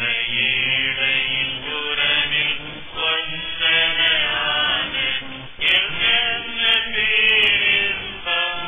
ஏழையின் உறவில் ஒன்றனையான என்ன பேரின்பம்.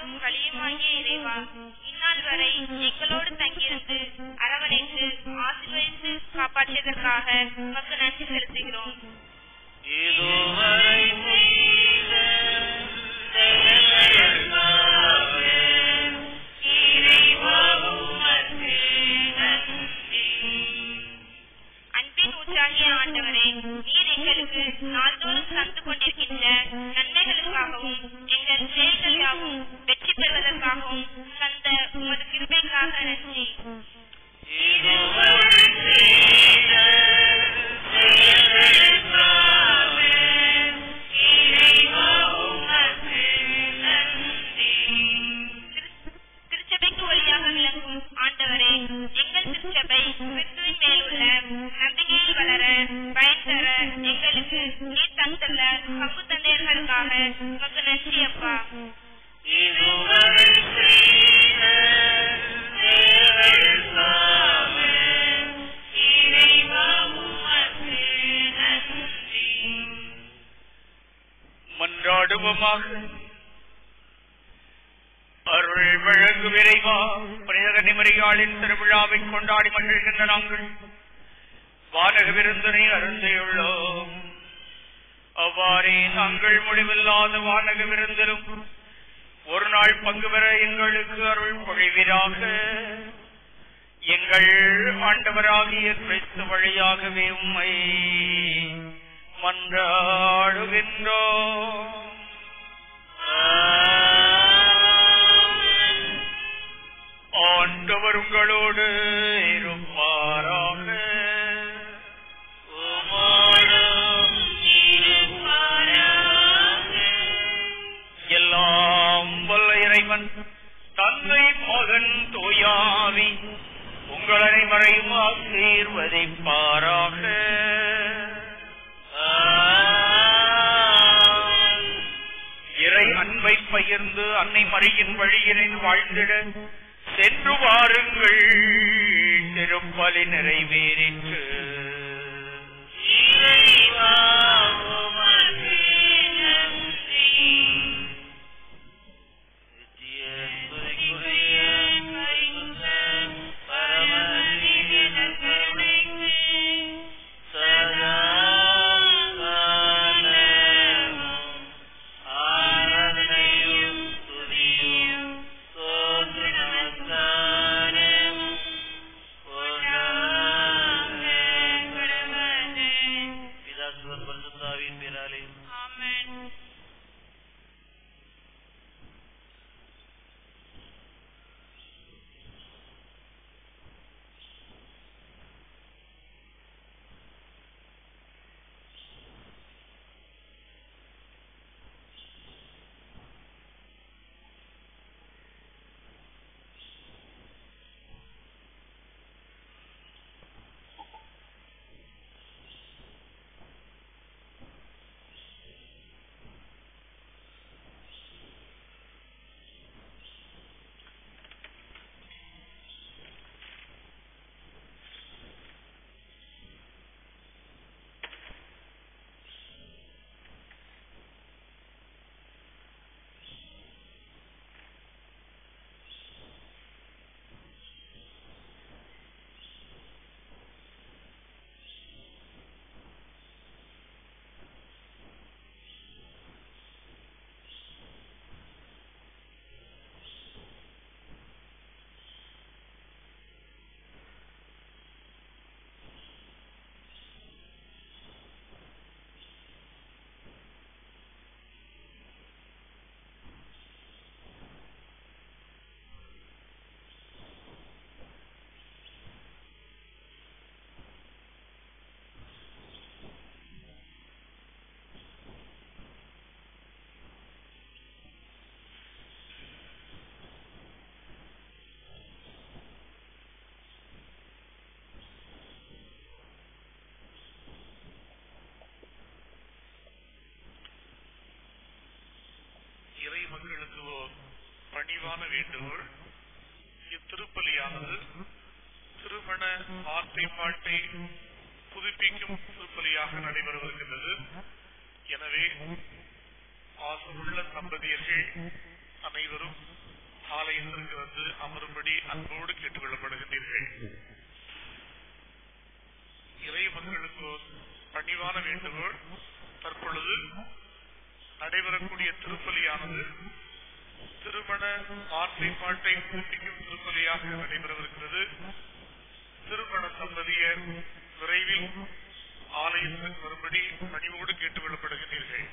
தாயும் களியுமாகிய இறைவா, இந்நாள் வரை எங்களோடு தங்கியிருந்து அரவணைத்து ஆசீர்வதித்து காப்பாற்றியதற்காக உமக்கு நன்றி செலுத்துகிறோம். அன்பின் ஊற்றாகிய ஆண்டவரே, நீர் எங்களுக்கு நாள்தோறும் தந்து கொண்டிருக்கின்ற நன்மைகளுக்காகவும் எங்கள் செயல்கள் யாவும் வெற்றி பெறுவதற்காகவும் தந்த உமது கிருபைக்காக நன்றி. திருச்சபைக்கு ஒளியாக விளங்கும் ஆண்டவரே, எங்கள் திருச்சபை கிறிஸ்துவின் மேலுள்ள நம்பிக்கையில் வளர பயன் தர எங்களுக்கு நீர் தந்துள்ள பங்கு தந்தையர்களுக்காக உமக்கு நன்றி அப்பா. மன்றாடுவோமாக. அருள் வழங்கு விரைவா புனித கன்னிமரியாளின் திருவிழாவை கொண்டாடி மகிழ்கின்ற நாங்கள் வானக விருந்தினை அருந்தியுள்ளோம். அவ்வாறே நாங்கள் முடிவில்லாத வானக விருந்திலும் ஒரு நாள் பங்கு பெற எங்களுக்கு அருள் பொழிவீராக. எங்கள் ஆண்டவராகிய கிறிஸ்து வழியாகவே உம்மை மன்றாடுகின்றோம். ஆண்டவர் உங்களோடு இருப்பாராக. எல்லாம் வல்ல இறைவன் தந்தை மகன் தூயாவி உங்கள் அனைவரையும் ஆசீர்வதிப்பாராக. இறை அன்பை பகிர்ந்து அன்னை மரியின் வழியினை வாழ்ந்திட சென்று வாருங்கள். திருப்பலி நிறைவேறிற்று. மக்களுக்கு பணிவான வேண்டுகோள். இத்திருப்பலியானது திருமண வார்த்தை பாட்டை புதுப்பிக்கும் திருப்பலியாக நடைபெறுகின்றது. எனவே ஆசையுள்ள தம்பதியர்கள் அனைவரும் ஆலயத்திற்கு வந்து அமரும்படி அன்போடு கேட்டுக் கொள்ளப்படுகின்றீர்கள். இறை மக்களுக்கு பணிவான வேண்டுகோள். தற்பொழுது நடைபெறக்கூடிய திருப்பலியானது திருமண வார்த்தை பாட்டை புதுப்பிக்கும் திருப்பலியாக நடைபெறவிருக்கிறது. திருமண தம்பதியர் விரைவில் ஆலயத்திற்கு வரும்படி பணிவோடு கேட்டுக் கொள்ளப்படுகின்றீர்கள்.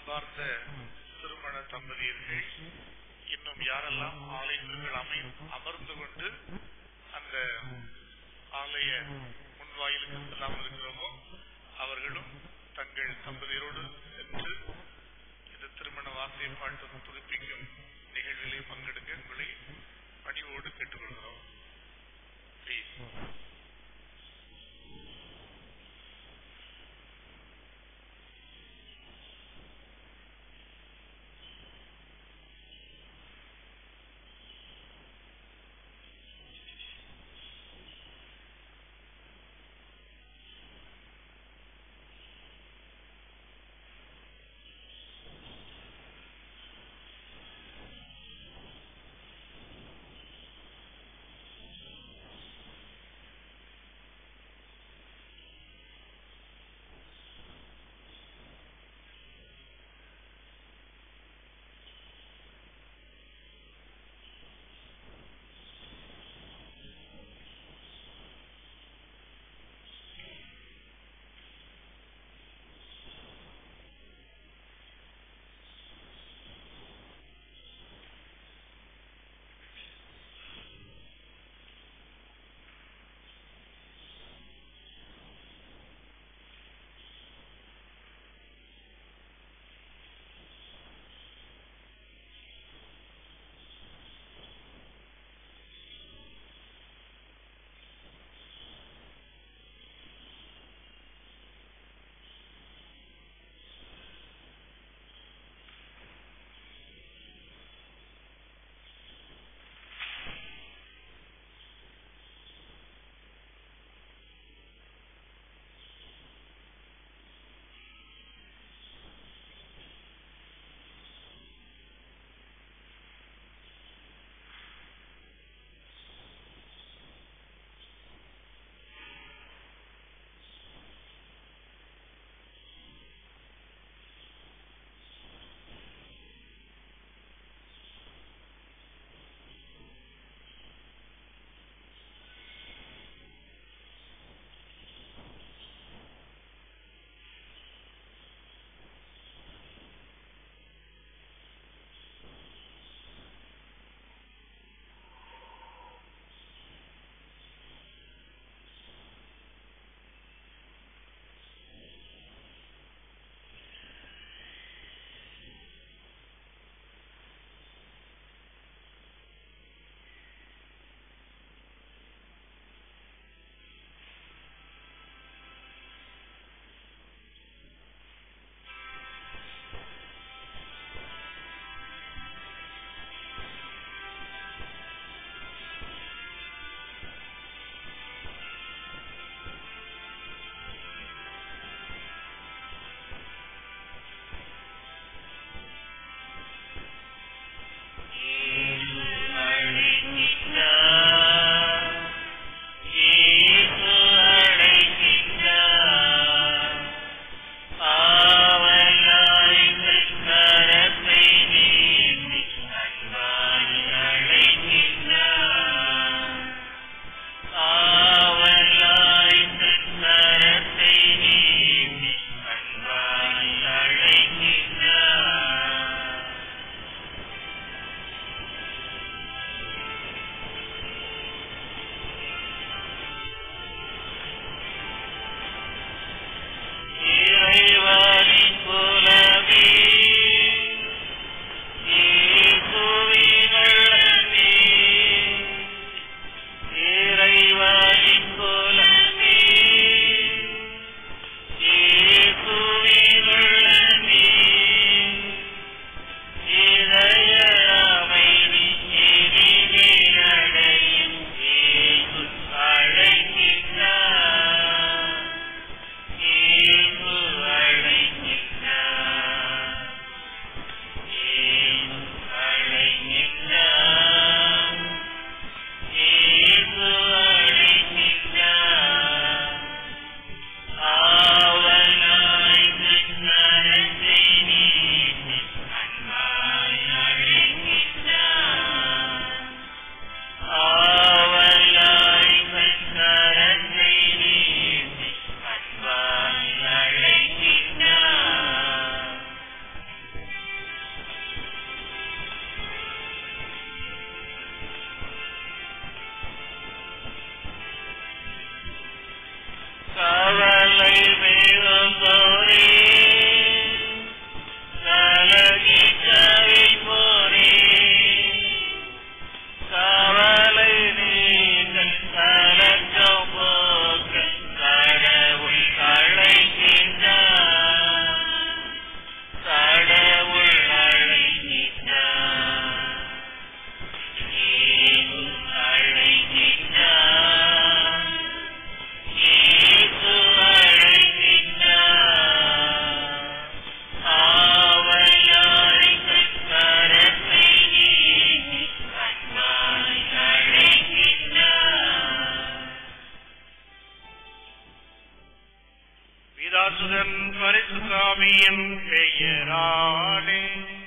அன்பார்ந்த திருமண தம்பதியர்கள் இன்னும் யாரெல்லாம் ஆலயத்திற்குள் அமர்ந்து கொண்டு அந்த ஆலய முன்வாயிலுக்கு செல்லாமல் இருக்கிறோமோ அவர்களும் தங்கள் தம்பதியரோடு சென்று இந்த திருமண வார்த்தை பாட்டும் புதுப்பிக்கும் நிகழ்விலே பங்கெடுக்க உங்களை பணிவோடு கேட்டுக்கொள்கிறோம். பெயராலே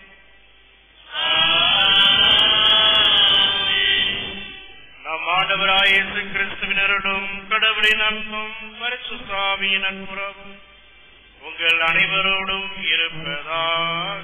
நம் ஆண்டவராய் இயேசு கிறிஸ்துவினருடன் கடவுளின் அன்பும் பரிசுத்த ஆவியின் அன்புறவும் உங்கள் அனைவரோடும் இருப்பதாக.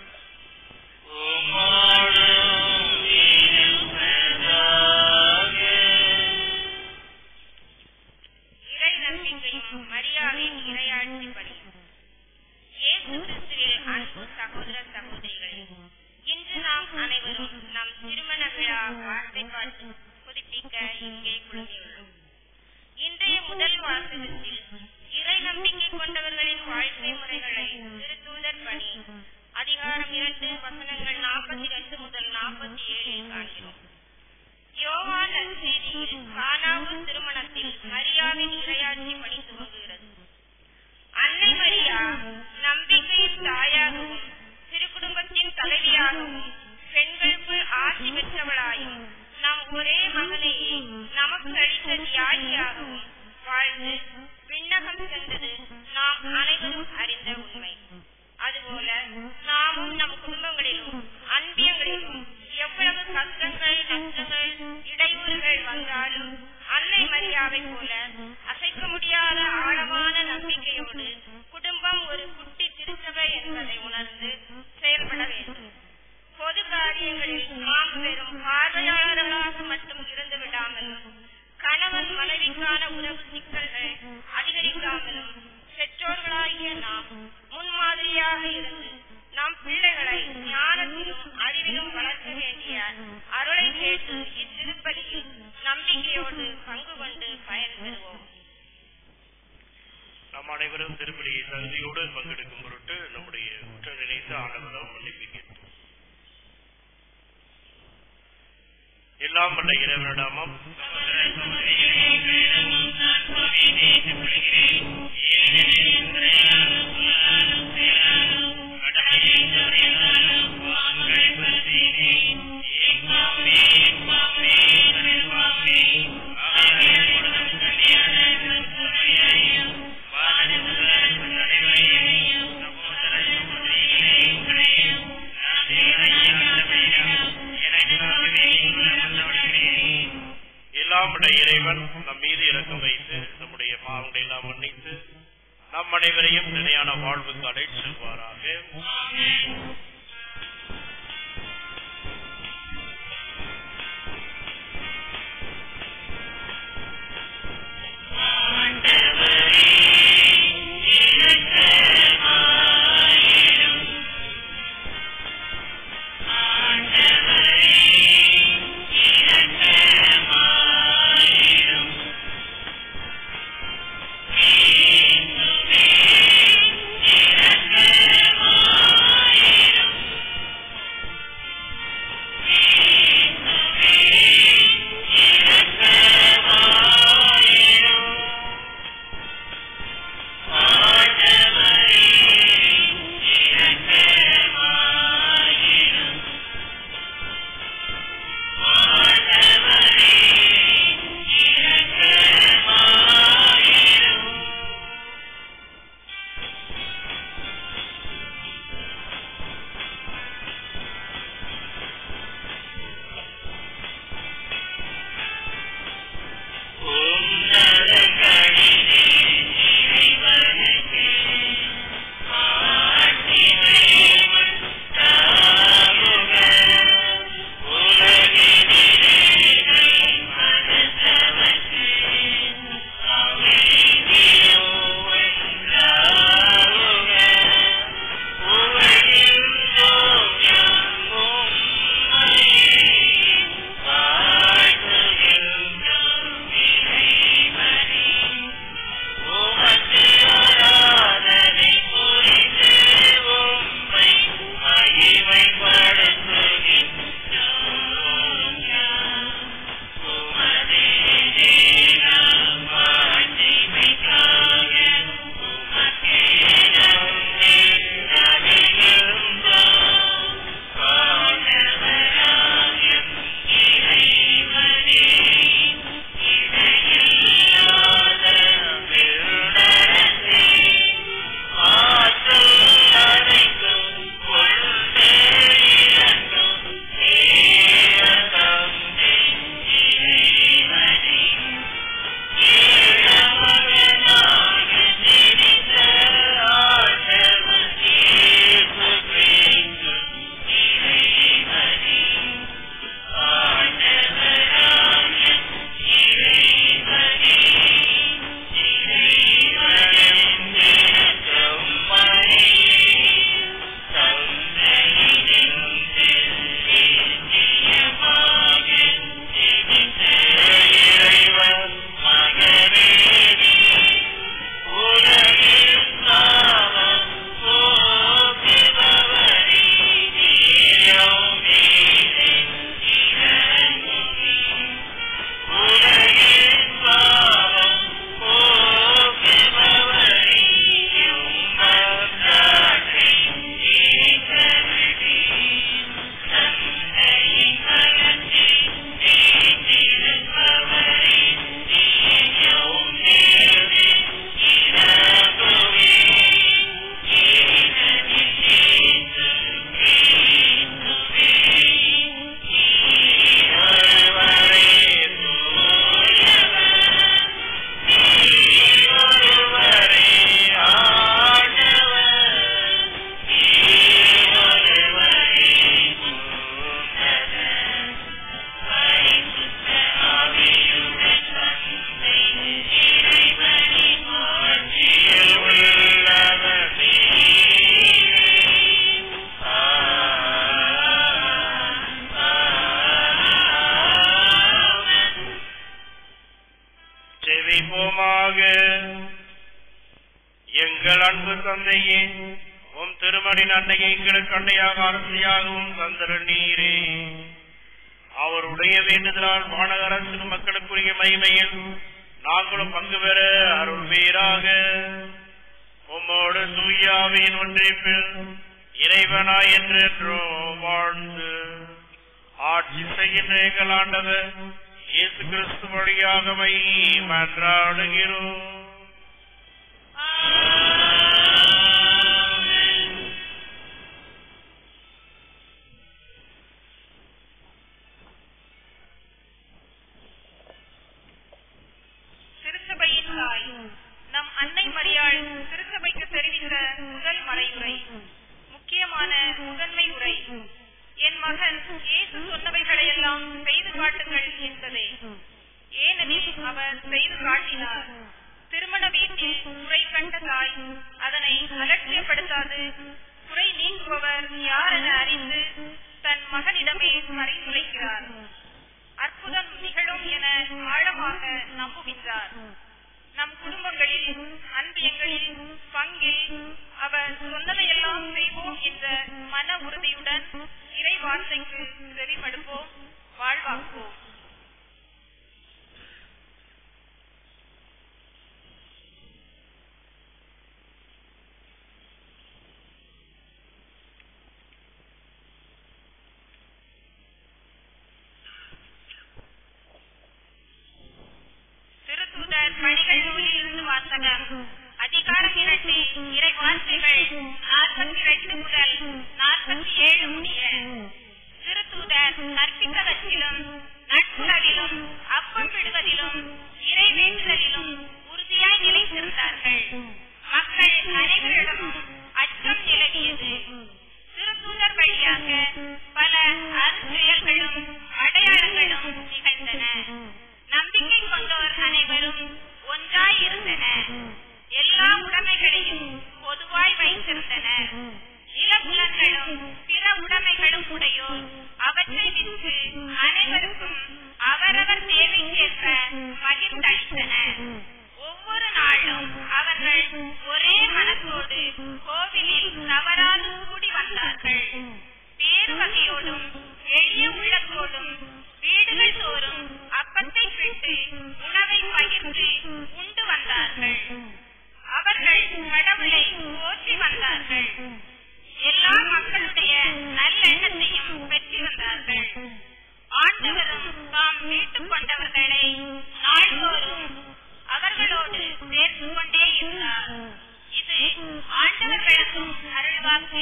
இறை நம்பிக்கையும் மரியாவின் இறையாட்சி பணியும். இயேசு கிறிஸ்துவில் அன்பு சகோதர சகோதரிகளே, இன்று நாம் அனைவரும் நம் திருமண விழா வார்த்தை பாட்டு புதுப்பிக்க இங்கே குழுமியுள்ளோம். இன்றைய முதல் வாசகத்தில் இறை நம்பிக்கை கொண்டவர்களின் வாழ்க்கை முறைகளை திருத்தூதர் பணி அதிகாரம் 2 வசனங்கள் 42 முதல் 47 காண்கிறோம். யோவான் நற்செய்தியில் கானாவூர் திருமணத்தில் மரியாவின் இறையாட்சி பணி துவங்குகிறது. அன்னை மரியா நம்பிக்கையின் தாயாகவும் திருக்குடும்பத்தின் தலைவியாகவும் பெண்களுக்குள் ஆட்சி பெற்றவளாயும் நம் ஒரே மகனையே நமக்கு அளித்த தியாகியாகவும் வாழ்ந்து விண்ணகம் சென்றது நாம் அனைவரும் அறிந்த உண்மை. அதுபோல நாமும் நம் குடும்பங்களிலும் அன்பியங்களிலும் எவ்வளவு கஷ்டங்கள், நஷ்டங்கள், இடையூறுகள் வந்தாலும் அன்னை மரியாவை போல அசைக்க முடியாத ஆழமான நம்பிக்கையோடு குடும்பம் ஒரு குட்டி திருச்சபை என்பதை உணர்ந்து செயல்பட வேண்டும். பொது காரியங்களில் நாம் பெறும் பார்வையாளர்களாக மட்டும் இருந்து விடாமலும், கணவன் மனைவிக்கான உறவு சிக்கல்கள் அதிகரிக்காமலும் பெற்றோர்களாகிய நாம் முன்மாதிரியாக இருந்து நம் பிள்ளைகளை ஞானத்திலும் அறிவிலும் வளர்க்க வேண்டிய அருளை கேட்டு இத்திருப்பதியில் நம்பிக்கையோடு பங்கு கொண்டு பயன் பெறுவோம். நம் அனைவரும் திருப்பலியை தகுதியோடு பங்கெடுக்கும் பொருட்டு நம்முடைய குற்ற நினைத்து ஆண்டவரிடம் மன்னிப்பிக்கிறோம். எல்லாம் வல்ல இறைவனிடமும் இறைவன் நம் மீது இரக்கம் வைத்து நம்முடைய பாவங்களை எல்லாம் மன்னித்து நம் அனைவரையும் நிலையான வாழ்வுக்கு அழைத்து செல்வாராக. Yeah. தந்தையே, உம் திருமணின் அன்னையை எங்களுக்கு அன்னையாக அரசியாகவும் தந்தர நீரே. அவருடைய வேண்டுதலால் வானக அரசின் மக்களுக்குரிய மகிமையில் நாங்களும் பங்கு பெற அருள்வீராக. உம்மோடு தூயாவின் ஒன்றிப்பில் இறைவனாய் என்றென்றும் வாழ்ந்து ஆட்சி செய்கின்ற எங்கள் ஆண்டவர் இயேசு கிறிஸ்து வழியாக மன்றாடுகிறோம். திருச்சபையின் தாய் நம் அன்னை மரியாள் திருச்சபைக்கு தெரிவித்த முதல் மறையுரை, முக்கியமான முதன்மை உரை. என் மகன் இயேசு சொன்னவைகளையெல்லாம் செய்து காட்டுங்கள் என்பதே. ஏனெனில் அவர் செய்து காட்டினார். திருமண வீட்டில் குறை கண்ட தாய் அதனை அலட்சியப்படுத்தாது, குறை நீக்குபவர் யார் என அறிந்து தன் மகனிடமே பரிந்துரைக்கிறார். அற்புதம் நிகழும் என ஆழமாக நம்புகின்றார். நம் குடும்பங்களில், அன்பியங்களில், பங்கில் அவர் சொன்னதையெல்லாம் செய்வோம் என்ற மன உறுதியுடன் இறை வார்த்தைக்கு செவிமடுப்போம், வாழ்வாக்குவோம். திருத்தூதர் பணிகள் நூலில் இருந்து வாசகம். அதிகாரம் 2, இறை வார்த்தைகள் 42 முதல் 47 முடிய. திருத்தூதர் கற்பிப்பவற்றிலும் நட்புறவிலும் அப்பம் விடுவதிலும் இறை வேண்டுதலிலும் உறுதியாய் நிலைத்திருந்தார்கள். மக்கள் அனைவரிடமும் அச்சம் நிலவியது. திருத்தூதர் வழியாக பல அருஞ்செயல்களும் அடையாளங்களும் நிகழ்ந்தன. நம்பிக்கை கொண்டோர் அனைவரும் ஒன்றாய் இருந்தனர். எல்லா உடைமைகளையும் பொதுவாய் வைத்திருந்தனர். நிலப்புலன்களும் பிற உடைமைகளும் உடையோர் அவற்றை விற்று அனைவருக்கும் அவரவர் தேவைக்கேற்ப பகிர்ந்தளித்தனர். ஒவ்வொரு நாளும் அவர்கள் ஒரே மனத்தோடு கோவிலில் தவறாது கூடி வந்தார்கள். வேறு வகையோடும் எளிய உள்ளத்தோடும் வீடுகள் தோறும் அப்பத்தை விட்டு உணவை பகிர்ந்து உண்டு வந்தார்கள். அவர்கள் கடவுளை போற்றி வந்தார்கள். எல்லா மக்களுடைய நல்லெண்ணத்தையும் பெற்று வந்தார்கள். ஆண்டவரும் தாம் மீட்டுக் கொண்டவர்களை நாள்தோறும் அவர்களோடு சேர்த்து கொண்டே இருந்தார். இது ஆண்டவர்களுக்கும் அருள்வாக்கு.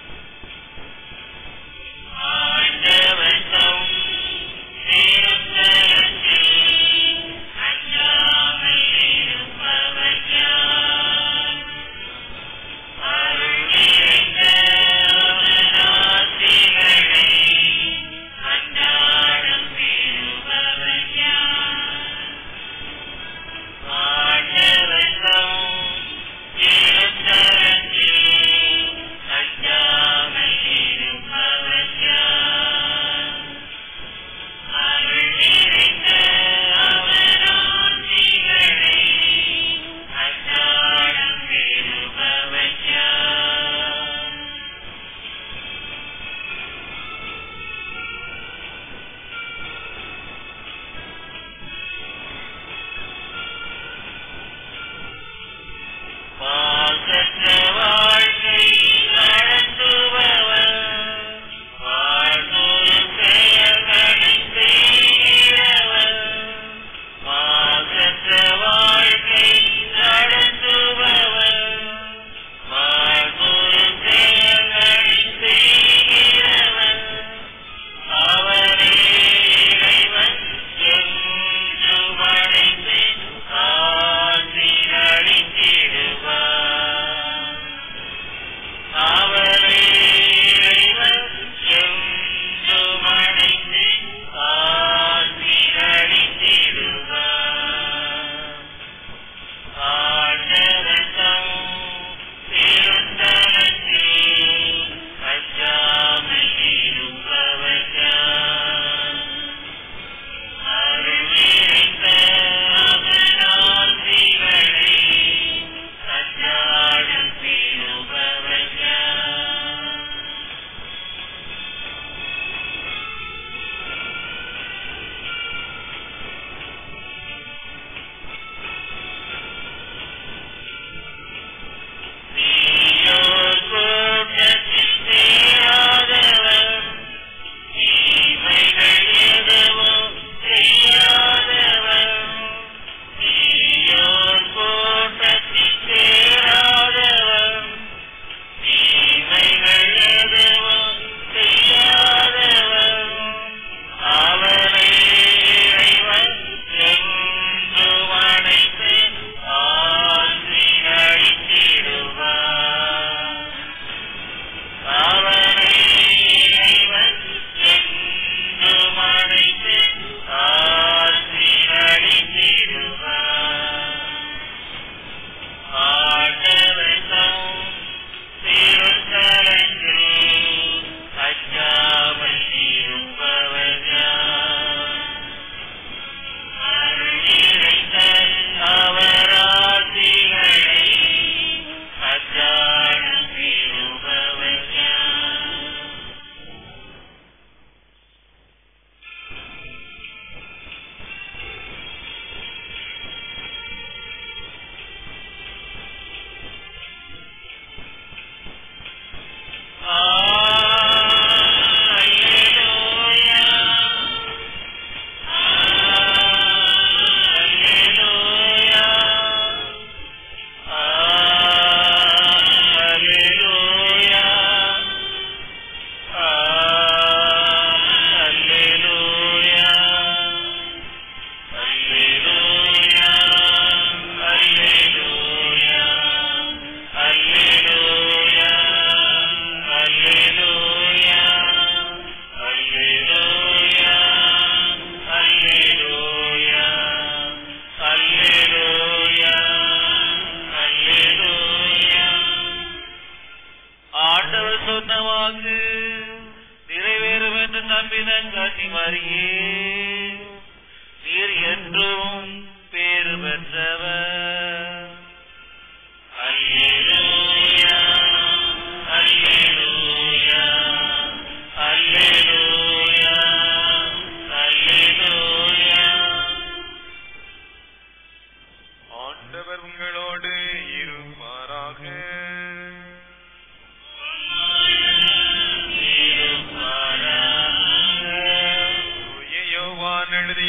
ஆண்டவர் தம்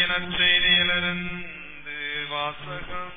எழுதிய நற்செய்தியிலிருந்து வாசகம்.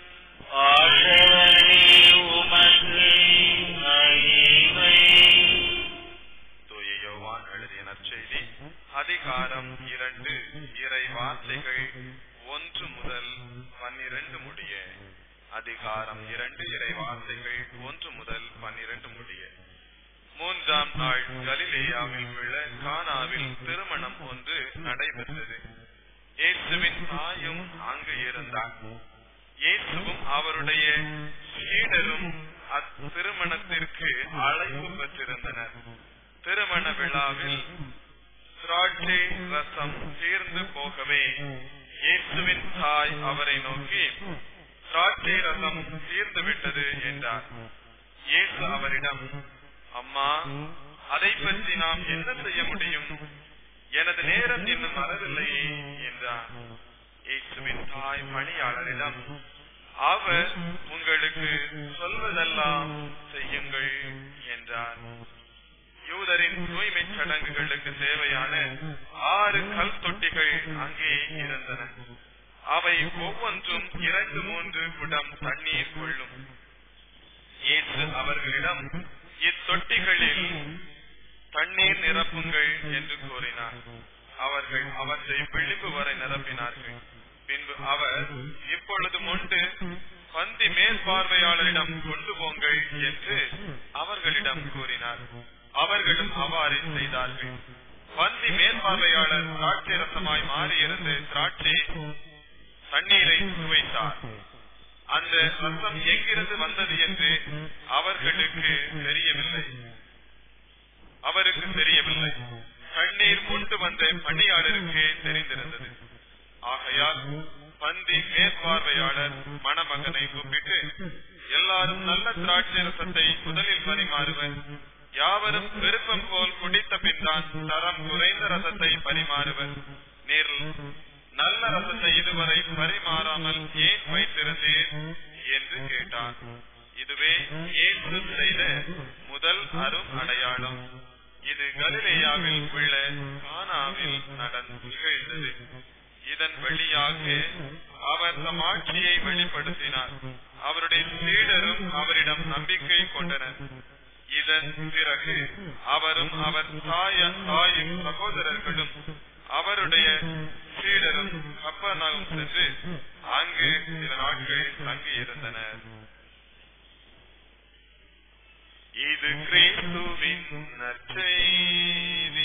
தூய யோவான் எழுதிய நற்செய்தி அதிகாரம் 2 இறை வார்த்தைகள் 1 முதல் 12 முடிய. அதிகாரம் 2 இறை வார்த்தைகள் 1 முதல் 12 முடிய. 3ஆம் நாள் கலிலேயாவில் உள்ள கானாவில் திருமணம் ஒன்று நடைபெற்றது. இயேசுவின் தாயும் அங்கு இருந்தார். இயேசுவும் அவருடைய சீடரும் அத்திருமணத்திற்கு அழைப்பு பெற்றிருந்தனர். திருமண விழாவில் திராட்சை ரசம் தீர்ந்து போகவே இயேசுவின் தாய் அவரை நோக்கி, திராட்சை ரசம் தீர்ந்து விட்டது என்றார். இயேசு அவரிடம், அம்மா, அதை பற்றி நாம் என்ன செய்ய முடியும்? எனது நேரம் இன்னும் வரவில்லையே என்றார். இயேசுவின் தாய் பணியாளரிடம், அவர் உங்களுக்கு சொல்வதெல்லாம் செய்யுங்கள் என்றார். யூதரின் தூய்மை சடங்குகளுக்கு தேவையான 6 கல் தொட்டிகள் அங்கே இருந்தன. அவை ஒவ்வொன்றும் 2-3 குடம் தண்ணீர் கொள்ளும். இயேசு அவர்களிடம், இத்தொட்டிகளில் தண்ணீர் நிரப்புங்கள் என்று கூறினார். அவர்கள் அவற்றை விளிம்பு வரை நிரப்பினார்கள். பின்பு அவர், இப்பொழுது மொண்டு பந்தி மேற்பார்வையாளரிடம் கொண்டு போங்கள் என்று அவர்களிடம் கூறினார். அவர்களும் அவ்வாறு செய்தார்கள். பந்தி மேற்பார்வையாளர் திராட்சை ரசமாய் மாறியிருந்து திராட்சை தண்ணீரை சுவைத்தார். அந்த ரசம் எங்கிருந்து வந்தது என்று அவருக்கு தெரியவில்லை. தண்ணீர் கொண்டு வந்த பணியாளருக்கு தெரிந்திருந்தது. ஆகையால் பந்தி மேற்பார்வையாளர் மணமகனை கூப்பிட்டு, எல்லாரும் நல்ல திராட்சை ரசத்தை முதலில் பரிமாறுவர், யாவரும் விருப்பம் போல் குடித்த பின் தான் தரம் குறைந்த ரசத்தை பரிமாறுவர். நீர் நல்ல ரசத்தை இதுவரை பரிமாறாமல் ஏன் வைத்திருந்தேன் என்று கேட்டார். இதுவே இயேசு செய்த முதல் அரும் அடையாளம். இது கலிலேயாவில் உள்ள கானாவில் நிகழ்ந்தது. இதன் வழியாக அவர் தம் ஆட்சியை வெளிப்படுத்தினார். அவருடைய சீடரும் அவரிடம் நம்பிக்கை கொண்டனர். இதன் பிறகு அவரும் அவர் தாயும் சகோதரர்களும் அவருடைய சீடரும் கப்பர்நகூம் சென்று அங்கு சில நாட்கள் தங்கியிருந்தனர். இது கிறிஸ்துவின் நற்செய்தி.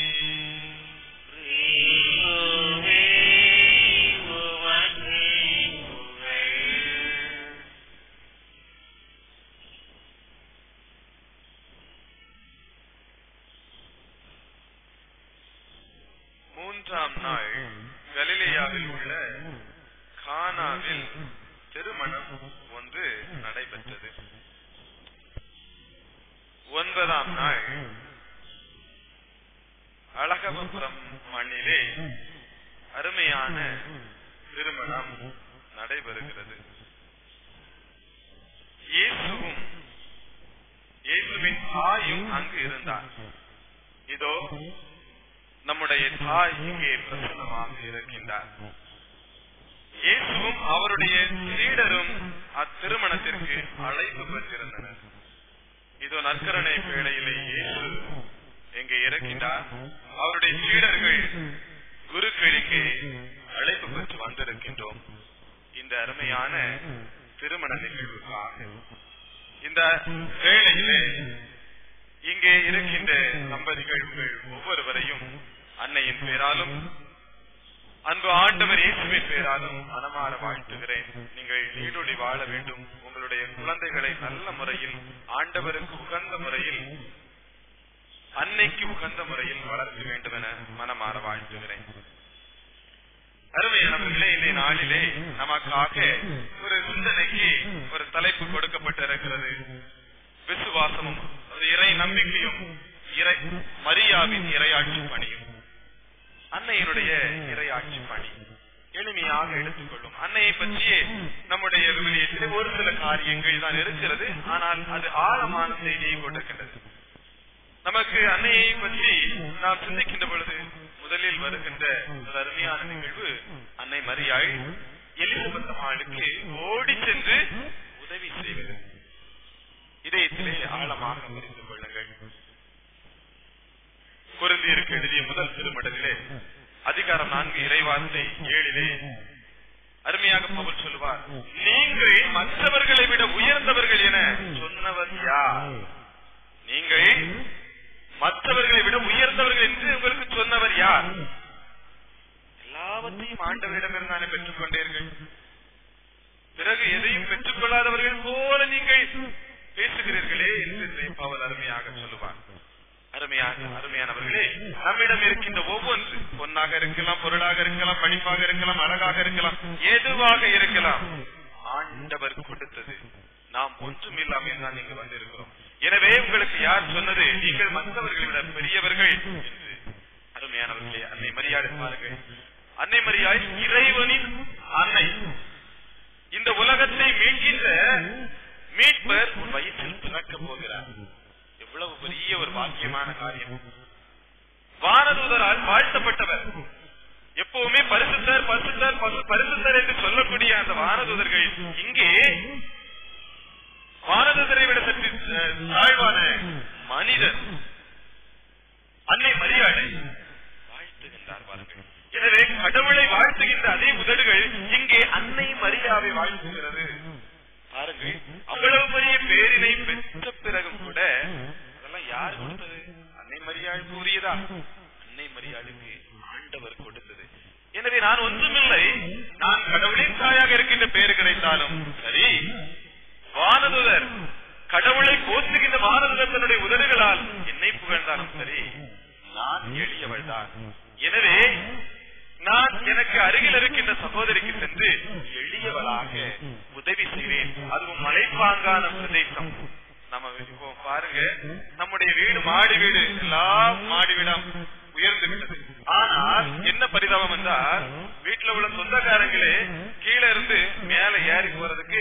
மூன்றாம் நாள் கலிலேயாவில் உள்ள கானாவில் திருமணம் ஒன்று நடைபெற்றது. 9ஆம் நாள் அழகபுரம் மண்ணிலே அருமையான திருமணம் நடைபெறுகிறது. இயேசுவின் தாயும் அங்கு இருந்தார். இதோ நம்முடைய தாய் இங்கே பிரசன்னமாக இருக்கின்றார். இயேசுவும் அவருடைய சீடரும் அத்திருமணத்திற்கு அழைப்பு பெற்றிருந்தனர். இதோ நற்கரணை வேளையிலே இயேசு எங்கே இருக்கின்றார். அவருடைய சீடர்கள் குருக்களுக்கு அழைப்பு பெற்று வந்திருக்கின்றோம். இந்த அருமையான திருமண நிகழ்வுக்காக இந்த வேளையிலே இங்கே இருக்கின்ற தம்பதிகள் ஒவ்வொருவரையும் அன்னையின் பேராலும் அன்பு ஆண்டவர் இயேசுவின் பேராலும் மனமாற வாழ்த்துகிறேன். நீங்கள் நீடொழி வாழ வேண்டும். உங்களுடைய குழந்தைகளை நல்ல முறையில், ஆண்டவருக்கு உகந்த முறையில், அன்னைக்கு உகந்த முறையில் வளர்க்க வேண்டும் என மனமாற வாழ்த்துகிறேன். அருமையானவர்களே, இந்த நாளிலே நமக்காக ஒரு சிந்தனைக்கு ஒரு தலைப்பு கொடுக்கப்பட்டிருக்கிறது. விசுவாசமும் இறை நம்பிக்கையும் மரியாவின் இறையாட்சி பணியும். அன்னையினுடைய இறையாட்சி பணி எளிமையாக எடுத்துக்கொள்ளும். அன்னையை பற்றியே நம்முடைய விவிலியத்தில் ஒரு சில காரியங்கள் தான் இருக்கிறது. ஆனால் அது ஆழமான செய்தியை கொண்டிருக்கின்றது. நமக்கு அன்னையை பற்றி நாம் சிந்திக்கின்ற பொழுது முதலில் வருகின்ற ஒரு அருமையான நிகழ்வு, அன்னை மரியாள் எலிசபெத் அம்மாளுக்கு ஓடி சென்று உதவி செய்வது. இதயத்திலே ஆழமாக புரிந்து கொள்ளுங்கள். கொரிந்தியருக்கு எழுதிய முதல் திருமடலிலே அதிகாரம் 4 இறைவார்த்தை 7 அருமையாக பவுல் சொல்லுவார், நீங்கள் மற்றவர்களை விட உயர்ந்தவர்கள் என சொன்னவர் யார்? நீங்கள் மற்றவர்களை விட உயர்ந்தவர்கள் என்று உங்களுக்கு சொன்னவர் யார்? எல்லாவற்றையும் ஆண்டவரிடமிருந்தானே பெற்றுக் கொண்டீர்கள். பிறகு எதையும் பெற்றுக் கொள்ளாதவர்கள் போல நீங்கள் பேசுகிறீர்களே என்று பவுல் அருமையாக சொல்லுவார். அருமையானவர்களே, நம்மிடம் இருக்கின்ற ஒவ்வொன்று பொன்னாக இருக்கலாம், பொருளாக இருக்கலாம், படிப்பாக இருக்கலாம், அழகாக இருக்கலாம், எதுவாக இருக்கலாம், ஆண்டவர் கொடுத்தது. நாம் ஒன்றும் இல்லாமல் தான் நீங்க வந்திருக்கிறோம். எனவே உங்களுக்கு யார் சொன்னது நீங்கள் மற்றவர்களை விட பெரியவர்கள் என்று? அருமையானவர்களே, அன்னை மரியாதை பாருங்கள். அன்னை மரியாள் இறைவனின் அன்னை. இந்த உலகத்தை மீட்கின்ற மீட்பர் உன் வயிற்றில் பிறக்க போகிறார். எவ்வளவு பெரிய ஒரு பாக்கியமான காரியம். வானதூதரால் வாழ்த்தப்பட்டவர். எப்பவுமே பரிசுத்தர் பரிசுத்தர் பரிசுத்தர் என்று சொல்லக்கூடிய அந்த வானதூதர்கள் இங்கே வானதூதரை விட சற்று தாழ்வான மனிதர் அன்னை மரியாளை வாழ்த்துகின்றார் பாருங்கள். எனவே கடவுளை வாழ்த்துகின்ற அதே உதடுகள் இங்கே அன்னை மரியாவை வாழ்த்துகிறது பாருங்கள். அவ்வளவு பெரிய பேரினை பெற்ற பிறகும் கூட அதெல்லாம் யார் கொடுத்தது? அன்னை மரியாள் கூறியதா? அன்னை மரியாளுக்கு ஆண்டவர் கொடுத்தது. எனவே நான் ஒன்றுமில்லை, நான் கடவுளின் தாயாக இருக்கின்ற பேரு கிடைத்தாலும் சரி, வானதூதர் கடவுளை போற்றுகின்ற வானதூதர் தன்னுடைய உதடுகளால் என்னை புகழ்ந்தாலும் சரி, நான் எளியவள் தான். எனவே நான் எனக்கு அருகில் இருக்கின்ற சகோதரிக்கு சென்று எளியவளாக உதவி செய்வேன். அதுவும் மலைப்பாங்கான பிரதேசம். நம்ம இப்போ பாருங்க, நம்முடைய வீடு மாடி வீடு, எல்லா மாடி வீடும் உயர்ந்து விட்டது. ஆனால் என்ன பரிதாபம் என்றால், வீட்டுல உள்ள சொந்தக்காரங்களே கீழே இருந்து மேல ஏறி போறதுக்கு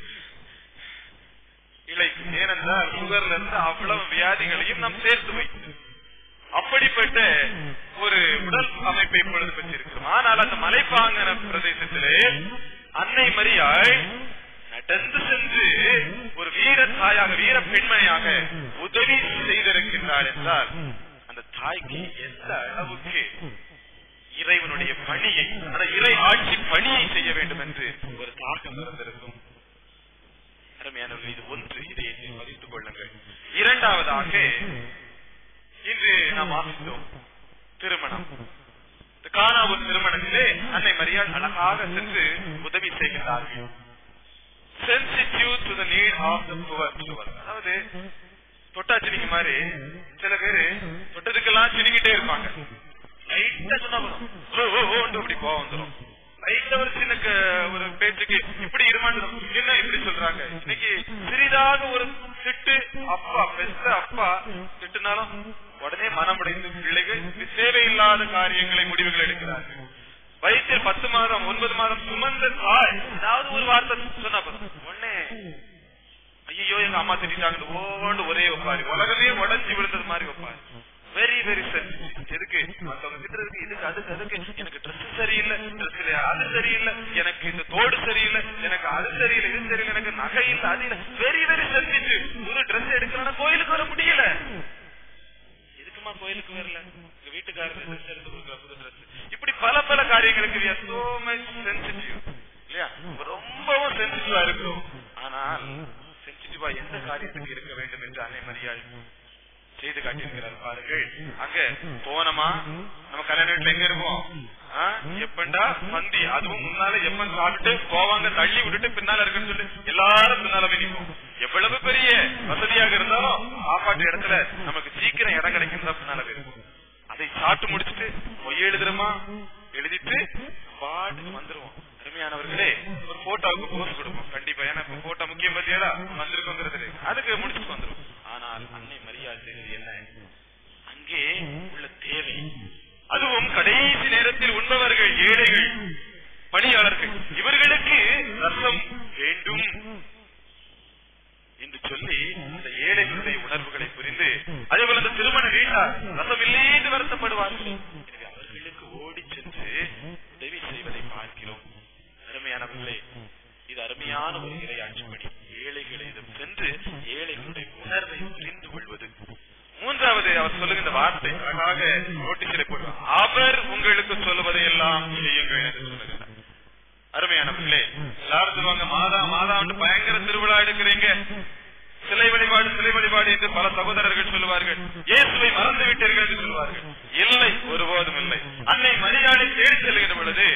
இல்லை. ஏனென்றால் சுகர்ல இருந்து அவ்வளவு வியாதிகளையும் நாம் சேர்த்து வைத்து அப்படிப்பட்ட ஒரு உடல் அமைப்பை இப்பொழுது பெற்றிருக்கிறோம். ஆனால் அந்த மலைப்பாங்கன பிரதேசத்திலே அன்னை மரியாள் நடந்து சென்று ஒரு வீர தாயாக வீர பெண்மணியாக உதவி செய்திருக்கின்றாள் என்றால் அந்த தாய்க்கு எந்த அளவுக்கு இறைவனுடைய பணியை, அந்த இறை ஆட்சி பணியை செய்ய வேண்டும் என்று ஒரு தாகம் இருந்திருக்கும். அருமையானவர்கள், இது ஒன்று, இதை பதித்துக் கொள்ளுங்கள். இரண்டாவதாக, இன்று நாம் வாசித்தோம் திருமணம். கானா ஒரு திருமணத்திலே அன்னை மரியாள் அழகாக சென்று உதவி செய்கிறார்கள். Sensitive to the need of the poor. அதாவது தொட்டா சினிக்கு மாதிரி சில பேரு தொட்டதுக்கெல்லாம் சினிக்கிட்டே இருப்பாங்க. லைட்டா சொன்னா அப்படி போக வந்துடும். லைட்டா ஒரு சின்ன ஒரு பேச்சுக்கு இப்படி இருமான்னு என்ன இப்படி சொல்றாங்க. இன்னைக்கு சிறிதாக ஒரு திட்டு, அப்பா பெஸ்ட் அப்பா திட்டுனாலும் உடனே மனமுடைந்து பிள்ளைகள் தேவையில்லாத காரியங்களை முடிவுகள் எடுக்கிறார்கள். வயிற்றில் 10 மாதம் 9 மாதம் சுமந்த தாய் ஏதாவது ஒரு வார்த்தை சொன்னா உடனே ஐயோ எங்க அம்மா திட்டாங்க ஓண்டு ஒரே வைப்பாரு. உலகமே உடஞ்சி விழுந்தது மாதிரி வைப்பாரு. Very very sensitive. எதுக்கு மத்தவங்க திட்டுறதுக்கு, இதுக்கு அதுக்கு அதுக்கு எனக்கு ட்ரெஸ் சரியில்லை, ட்ரெஸ்ல அது சரியில்லை, எனக்கு இந்த தோடு சரியில்லை, எனக்கு அது சரியில்லை, இது சரியில்லை, எனக்கு நகை இல்லை, அது இல்லை. Very very sensitive. ஒரு ட்ரெஸ் எடுக்கணும்னா கோயிலுக்கு வர முடியல. எதுக்குமா கோயிலுக்கு வரல? எங்க வீட்டுக்காரர் ட்ரெஸ் எடுத்து கொடுக்குற புது ட்ரெஸ். இப்படி பல பல காரியங்களுக்கு so much sensitive இல்லையா? ரொம்பவும் சென்சிட்டிவா இருக்கும். ஆனால் சென்சிட்டிவா எந்த காரியத்துக்கு இருக்க வேண்டும் என்று அன்னை மரியாள் செய்து காட்டியிருக்கிறார் பாருங்கள். அங்க போனமா, நம்ம கல்யாண வீட்டுல எங்க இருப்போம், எப்பண்டா பந்தி, அதுவும் முன்னால எப்ப சாப்பிட்டு போவாங்க, தள்ளி விட்டுட்டு பின்னால இருக்குன்னு சொல்லி எல்லாரும் பின்னால நிற்போம். எவ்வளவு பெரிய வசதியாக இருந்தாலும் சாப்பாட்டு இடத்துல நமக்கு சீக்கிரம் இடம் கிடைக்கும் தான் பின்னால இருக்கும். அதை சாப்பிட்டு முடிச்சுட்டு பொய் எழுதுறோமா, எழுதிட்டு பாட்டுக்கு வந்துருவோம். அருமையானவர்களே, ஒரு போட்டோவுக்கு போஸ்ட் கொடுப்போம் கண்டிப்பா. ஏன்னா போட்டோ முக்கியம் பத்தியாடா வந்திருக்கோங்கிறது, அதுக்கு முடிச்சுட்டு வந்துடும். ஆனால் அன்னை மரியாள் செய்வது என்ன? அங்கே உள்ள தேவை, அதுவும் கடைசி நேரத்தில் உண்பவர்கள், ஏழைகள், பணியாளர்கள், இவர்களுக்கு ரசம் வேண்டும் என்று சொல்லி அந்த ஏழைகளுடைய உணர்வுகளை புரிந்து, அதே போல அந்த திருமண வீட்டார் ரசம் இல்லை என்று வருத்தப்படுவார்கள். எனவே அவர்கள் அருமையான ஒரு இறையாட்சி பணி. ஏழைகளிடம் சென்று ஏழைகளுடைய உணர்வை புரிந்து கொள்வது. மூன்றாவது அவர் சொல்லுகின்ற வார்த்தை அழகாக நோட்டீஸிலே போடுவார், அவர் உங்களுக்கு சொல்லுவதை எல்லாம் செய்யுங்கள் என்று சொல்லுகிறார். அருமையானவர்களே, எல்லாரும் சொல்லுவாங்க, மாதா பயங்கர திருவிழா எடுக்கிறீங்க, சிலை வழிபாடு என்று பல சகோதரர்கள் சொல்லுவார்கள். இயேசுவை மறந்து விட்டீர்கள் என்று சொல்வார்கள். இல்லை, ஒருபோதும் இல்லை. அன்னை மரியாதை தேடி செல்கின்ற பொழுது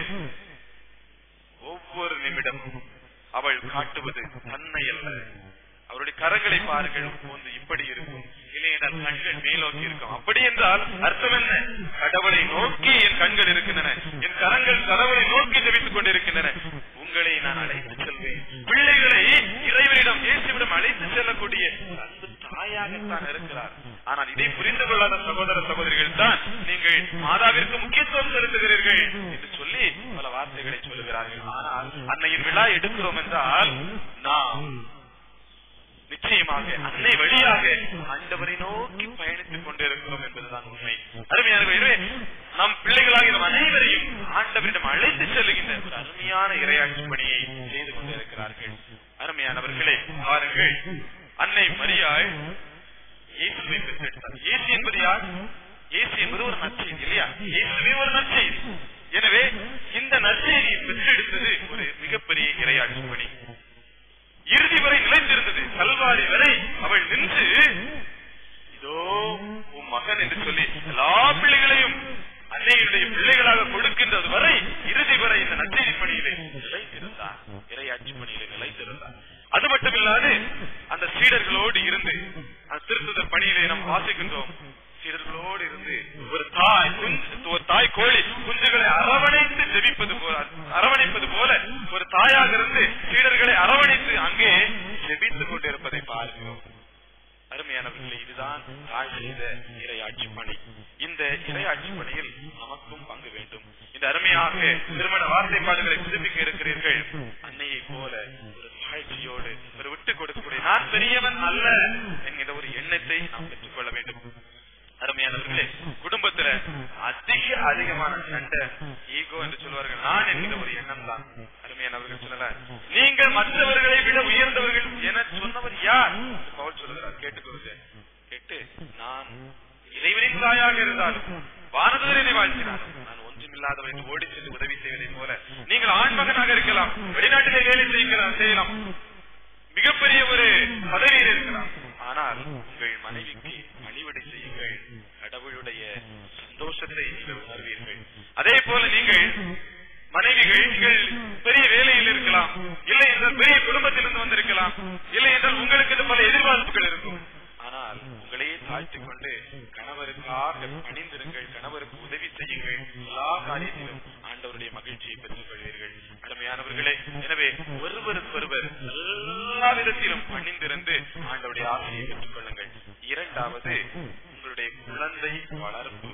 ஒவ்வொரு நிமிடமும் அவள் காட்டுவது தன்னை அல்ல. அவருடைய கரங்களை பாருங்கள், இப்படி இருக்கும், இல்லை என்றால் கண்கள் மேலோக்கி இருக்கும். அப்படி என்றால் அர்த்தம் என்ன? கடவுளை நோக்கி என் கண்கள் இருக்கின்றன, என் கரங்கள் கடவுளை நோக்கி ஜெபித்துக் கொண்டிருக்கின்றன. உங்களை நான் அழைத்து செல்வேன். பிள்ளைகளை இறைவனிடம் இயேசுவிடம் அழைத்து செல்லக்கூடிய அன்பு தாயாகத்தான் இருக்கிறார். ஆனால் இதை புரிந்து கொள்ளாத சகோதர சகோதரிகள் தான் நீங்கள் மாதாவிற்கு முக்கியத்துவம் செலுத்துகிறீர்கள் என்று சொல்லி பல வார்த்தைகளை சொல்லுகிறார்கள். ஆனால் அன்னையின் விழா எடுக்கிறோம் என்றால் நாம் நிச்சயமாக அன்னை வழியாக ஆண்டவரை நோக்கி பயணித்துக் கொண்டிருக்கிறோம் என்பதுதான் உண்மை. அருமையானவர்களே, நம் பிள்ளைகளாக நம் அனைவரையும் ஆண்டவரிடம் அழைத்து செல்லுகின்ற ஒரு அருமையான இறையாட்சி பணியை செய்து கொண்டிருக்கிறார்கள். அருமையானவர்களே, பாருங்கள், அன்னை மரியாள் இயேசுவை பெற்றெடுத்தார். இயேசு என்பது யார்? இயேசு என்பது ஒரு நற்செய்தி இல்லையா? இயேசுவே ஒரு நற்செய்தி. எனவே இந்த நற்செய்தியை பெற்றெடுத்தது ஒரு மிகப்பெரிய இறையாட்சி பணி. இறுதி வரை நிலைத்திருந்தது. கல்வாரி வரை அவள் நின்று இதோ உன் மகன் என்று சொல்லி எல்லா பிள்ளைகளையும் அன்னையுடைய பிள்ளைகளாக கொடுக்கின்றது வரை இறுதி வரை இந்த நற்செய்தி பணியிலே நிலைத்திருந்தார், இறையாட்சி பணியிலே நிலைத்திருந்தார். அது மட்டுமில்லாது அந்த சீடர்களோடு இருந்து அந்த திருத்துதல் பணியிலே நாம் வாசிக்கின்றோம். சீடர்களோடு இருந்து ஒரு தாய் கோழி குஞ்சுகளை அரவணைத்து ஜெபிப்பது போல, அரவணைப்பது போல ஒரு தாயாக இருந்து சீடர்களை அரவணைத்து அங்கே ஜெபித்துக் கொண்டிருப்பதை பார்க்கிறோம். அருமையானவர்களே, இதுதான் தாய் செய்த இறையாட்சி பணி. இந்த இறையாட்சி பணியில் நமக்கும் பங்கு வேண்டும். இந்த அருமையாக திருமண வார்த்தைப்பாடுகளை புதுப்பிக்க இருக்கிறீர்கள். அன்னையை போல ஒரு தாழ்ச்சியோடு ஒரு விட்டுக் கொடுக்கக்கூடிய, நான் பெரியவன் அல்ல என்கிற ஒரு எண்ணத்தை நாம் பெற்றுக் கொள்ள வேண்டும். அருமையானவர்களே, குடும்பத்துல அதிகமான சண்டை, ஈகோ என்று சொல்வார்கள், நான் என்கிற ஒரு எண்ணம் தான். அருமையானவர்கள் சொல்லல, நீங்கள் மற்றவர்களை விட உயர்ந்தவர்கள் என சொன்னவர் யார்? பவுல் சொல்லுகிறார், கேட்டுக்கொள்ளுங்க. கேட்டு, நான் இறைவனின் தாயாக இருந்தாலும் வானதூதரை வாழ்த்தினாலும் நான் ஒன்றுமில்லாதவரை ஓடி சென்று உதவி செய்வதை போல நீங்கள் ஆண்மகனாக இருக்கலாம், வெளிநாட்டிலே வேலை செய்யலாம், மிகப்பெரிய ஒரு பதவியில் இருக்கலாம், ஆனால் உங்கள் மனைவிக்கு பணிவிடை செய்யுங்கள். கடவுளுடைய சந்தோஷத்தை நீங்கள் உணர்வீர்கள். அதே போல நீங்கள் மனைவிகள், நீங்கள் பெரிய வேலையில் இருக்கலாம், இல்லை என்றால் பெரிய குடும்பத்திலிருந்து வந்திருக்கலாம், இல்லை என்றால் உங்களுக்கு பல எதிர்பார்ப்புகள் இருக்கும். ஆனால் உங்களையே தாழ்த்திக் கொண்டு கணவருக்காக பணிந்திருங்கள், கணவருக்கு உதவி செய்யுங்கள். எல்லா காரியத்திலும் ஆண்டவருடைய மகிழ்ச்சியை பெற்றுக் கொள்வீர்கள். அருமையானவர்களே, எனவே ஒருவருக்கொருவர் எல்லா விதத்திலும் பணிந்திருந்து ஆண்டவருடைய ஆசையை பெற்றுக் கொள்ளுங்கள். இரண்டாவது, உங்களுடைய குழந்தை வளர்ப்பு.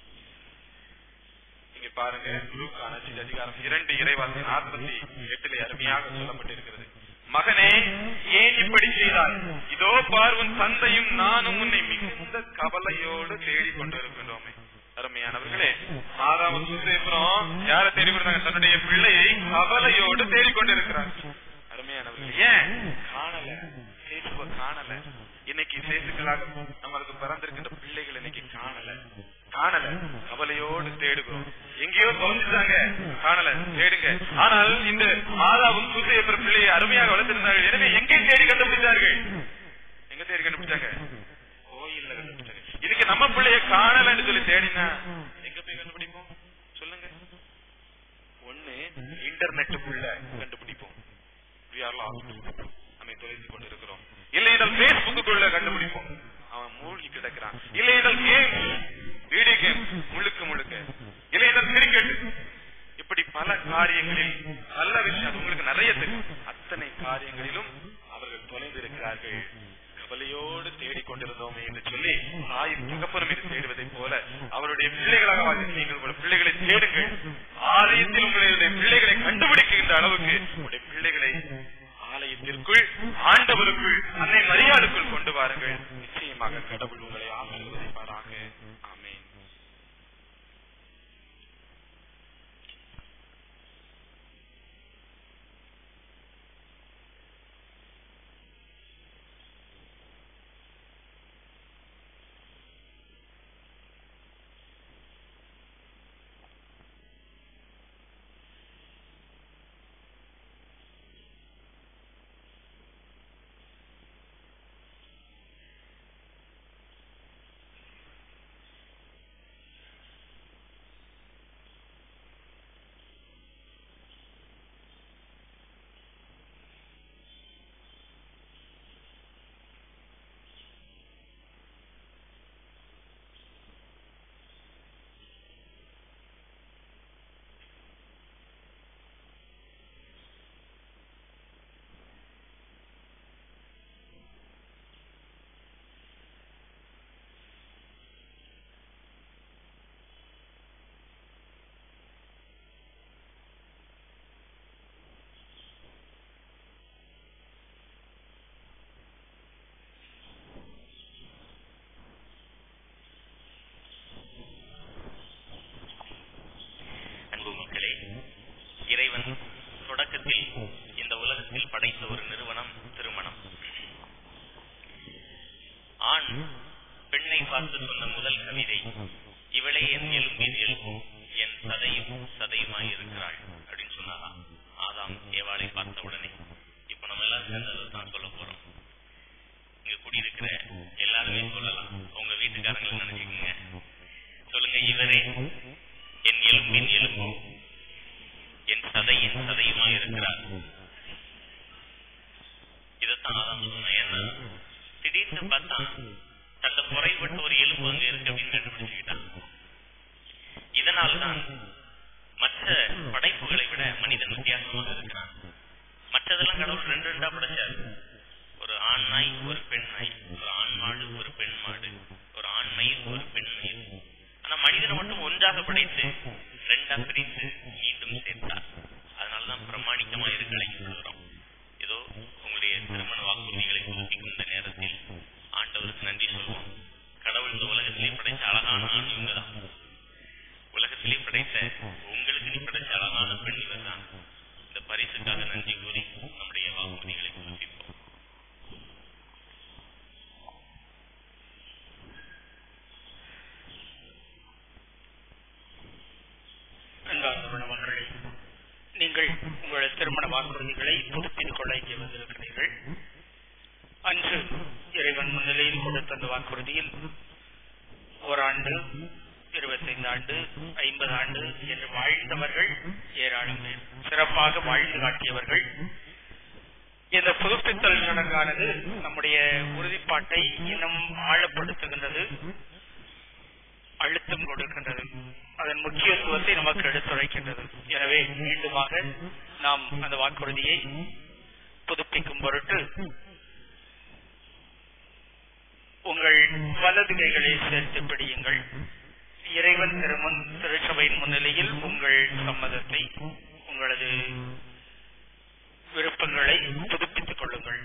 இங்க பாருங்க, லூக்கா அதிகாரம் 2 இறைவாசகம் 48 அருமையாக சொல்லப்பட்டிருக்கிறது. மகனே, ஏன் இப்படி செய்தாய்? இதோ பார், உன் தந்தையும் நானும் உன்னை மிகுந்த கவலையோடு தேடிக் கொண்டிருக்கிறோமே. அருமையானவர்களே, ஆதாமும் யோசேப்பும் யாரை தேடிக்கொண்டாங்க? தன்னுடைய பிள்ளையை கவலையோடு தேடிக்கொண்டிருக்கிறார். அருமையானவர்களே, ஏன் காணல? சேசுவை காணல. இன்னைக்கு சேசுக்களாக நம்மளுக்கு பிறந்திருக்கின்ற பிள்ளைகள் இன்னைக்கு காணல. கவலையோடு தேடுகிறோம். எங்கேயோ தொலைஞ்சிட்டாங்க, காணல, தேடுங்க. ஆனால் இந்த மாதாவும் யோசேப்பு பிள்ளையை அருமையாக வளர்த்திருந்தார்கள். எனவே எங்கே தேடி கண்டுபிடித்தார்கள்? எங்க தேடி கண்டுபிடிச்சாங்க? கோயில்ல கண்டுபிடிச்சாங்க. இதுக்கு நம்ம பிள்ளைய காணலன்னு சொல்லி தேடினா எங்க போய் கண்டுபிடிப்போம்? சொல்லுங்க. ஒண்ணு, இன்டர்நெட்டுக்குள்ள கண்டுபிடிப்போம், நம்மை தொலைத்துக் கொண்டிருக்கிறோம். இல்லை என்றால் பேஸ்புக்குள்ள கண்டுபிடிப்போம், அவன் மூழ்கி கிடக்கிறான். இல்லை என்றால் கேம், வீடியோ கேம் முழுக்க, இல்லை என்றால் கிரிக்கெட், இப்படி பல காரியங்களில் நல்ல விஷயம் உங்களுக்கு நிறைய தெரியும். அத்தனை காரியங்களிலும் அவர்கள் தொலைந்திருக்கிறார்கள். கவலையோடு தேடிக்கொண்டிருந்தோமே என்று சொல்லி தாயும் தகப்பனும் இது தேடுவதை போல அவருடைய பிள்ளைகளாக வாழ்க்கை நீங்கள் உங்களுடைய பிள்ளைகளை தேடுங்கள். ஆலயத்தில் உங்களுடைய பிள்ளைகளை கண்டுபிடிக்கின்ற அளவுக்கு உங்களுடைய பிள்ளைகளை ஆலயத்திற்குள், ஆண்டவருக்குள், அன்னை மரியாதைக்குள் கொண்டு வாருங்கள். நிச்சயமாக கடவுள் உங்களை ஆசீர்வதிப்பாராக. ஆமென். பார்த்து சொன்ன முதல் கவிதை, இவளே என் எலும்பின் எலும்பும் என் சதையும் சதையுமாய் இருக்கிறாள் அப்படின்னு சொன்னாதான் ஆதாம் ஏவாளை பார்த்த உடனே. இப்ப நம்ம எல்லாரும் சேர்ந்து தான் சொல்ல போறோம். இங்க குடியிருக்கிற எல்லாருமே சொல்லலாம், உங்க வீட்டுக்காரங்களை நினைச்சுக்கீங்க, சொல்லுங்க, இவரே என் எலும்பின் எலும்பும் என் சதையின் சதையுமாய் இருக்கிறார். இதைத்தான் ஆதாம் சொன்ன. ஏன்னா திடீர்னு பார்த்தா தன்னை குறைபட்ட ஒரு எலும்பு அங்க இருக்கு அப்படின்னு கண்டுபிடிச்சுக்கிட்டான். இதனால்தான் மற்ற படைப்புகளை விட மனிதன் வித்தியாசமாக இருக்கிறான். மற்றதெல்லாம் கடவுள் ரெண்டு ரெண்டா படைச்சாரு. ஒரு ஆண் நாய், ஒரு பெண் நாய், ஒரு ஆண் மாடு, ஒரு பெண் மாடு, ஒரு ஆண் மயில், ஒரு பெண் மயில். ஆனா மனிதனை மட்டும் ஒன்றாக படைத்து ரெண்டா பிரித்து மீண்டும் சேர்த்தார். அதனாலதான் பிரமாணிக்கமா இருக்கலைன்னு சொல்றோம். ஏதோ உங்களுடைய திருமண வாக்குறுதிகளை புதுப்பிக்கும் இந்த நேரத்தில் ஆண்டவருக்கு நன்றி சொல்வோம். கடவுள் இந்த உலகத்திலே படைச்ச அழகான ஆண் இவங்கதான், உலகத்திலே படைத்த உங்களுக்கு நீ படைச்ச அழகான பெண் இவர்தான். இந்த பரிசுக்காக நன்றி கூறி நம்முடைய வாக்குறுதிகளை புதுப்பிப்போம். அன்பார்ந்த மக்களே, நீங்கள் உங்களது திருமண வாக்குறுதிகளை புதுப்பித்துக் கொள்ள இங்கே வந்திருக்கிறீர்கள். அன்று இறைவன் முன்னிலையில் கொடுத்த அந்த வாக்குறுதியில் ஓராண்டு, 25 ஆண்டு, 50 ஆண்டு என்று வாழ்ந்தவர்கள் ஏராளம் பேர், சிறப்பாக வாழ்ந்து காட்டியவர்கள். இந்த புதுப்பித்தல் சடங்கானது நம்முடைய உறுதிப்பாட்டை இன்னும் ஆழப்படுத்துகின்றது, அழுத்தம் கொடுக்கின்றது, அதன் முக்கியத்துவத்தை நமக்கு எடுத்துரைக்கின்றது. எனவே மீண்டுமாக நாம் அந்த வாக்குறுதியை புதுப்பிக்கும் பொருட்டு உங்கள் வலது கைகளை சேர்த்து பிடியுங்கள். இறைவன் திருமுன் திருச்சபையின் முன்னிலையில் உங்கள் சம்மதத்தை, உங்களது விருப்பங்களை புதுப்பித்துக் கொள்ளுங்கள்.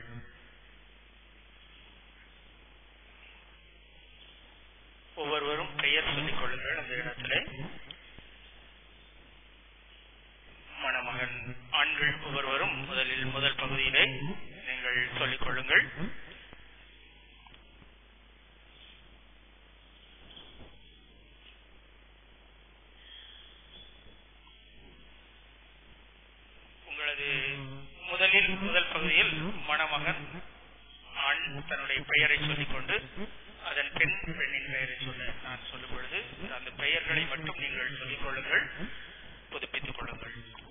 ஒவ்வொருவரும் பெயர் சொல்லிக் கொள்ளுங்கள். அந்த இடத்திலே மணமகன் ஆண்கள் ஒவ்வொருவரும் முதல் பகுதியிலே நீங்கள் சொல்லிக் கொள்ளுங்கள். உங்களது முதல் பகுதியில் மணமகன் ஆண் தன்னுடைய பெயரை சொல்லிக்கொண்டு அதன் பெண்ணின் பெயரை சொல்ல நான் சொல்லும் பொழுது அந்த பெயர்களை மட்டும் நீங்கள் சொல்லிக் கொள்ளுங்கள், புதுப்பித்துக் கொள்ளுங்கள்.